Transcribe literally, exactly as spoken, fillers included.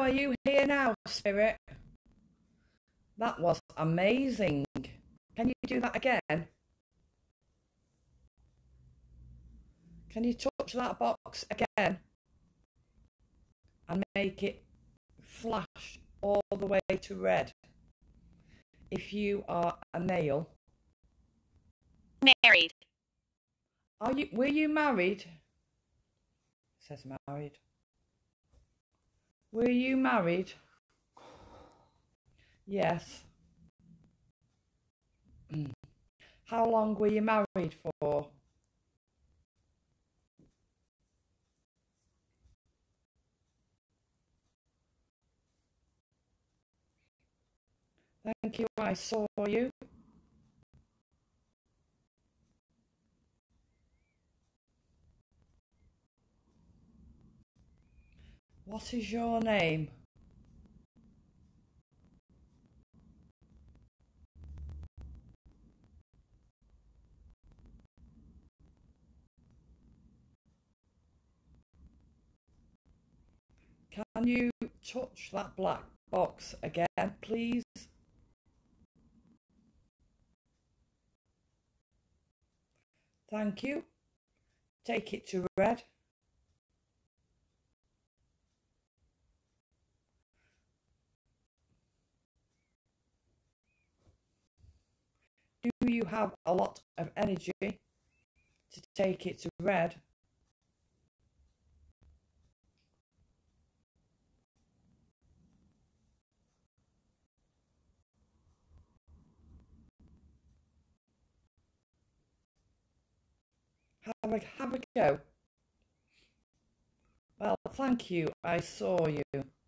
are you here now, Spirit? That was amazing. Can you do that again? Can you touch that box again and make it flash all the way to red? If you are a male. Married. Are you, were you married? It says married. Were you married? Yes. How long were you married for? Thank you, I saw you. What is your name? Can you touch that black box again, please? Thank you. Take it to red. Do you have a lot of energy to take it to red? Have a, have a go. Well, thank you. I saw you.